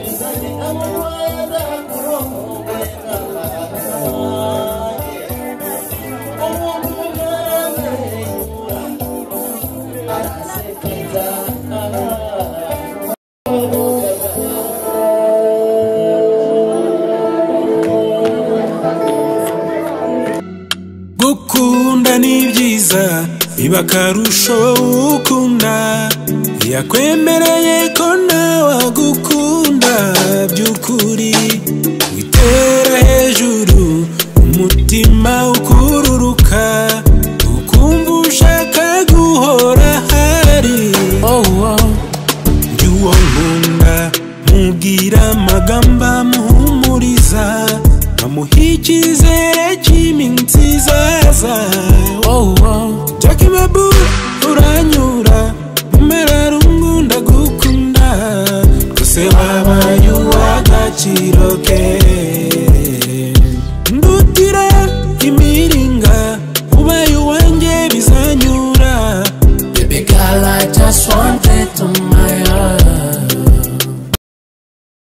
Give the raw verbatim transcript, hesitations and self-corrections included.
Gukunda ni byiza biba karusho ukunda yakwemereye ko nawe gukunda by'ukuri witera hejuru umutima ukururuka ukumva ushaka guhora hari oh oh y'uwo nkunda mubwira amagamba muhumuriza amuha icyizere cy'iminsi izaza oh oh